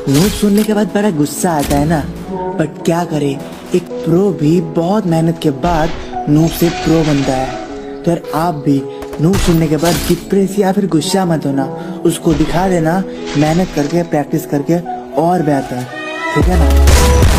Noob सुनने के बाद बड़ा गुस्सा आता है ना, बट क्या करे, एक प्रो भी बहुत मेहनत के बाद नूब से प्रो बनता है। तो यार आप भी नूब सुनने के बाद डिप्रेस या फिर गुस्सा मत होना, उसको दिखा देना मेहनत करके प्रैक्टिस करके और बेहतर, ठीक है ना।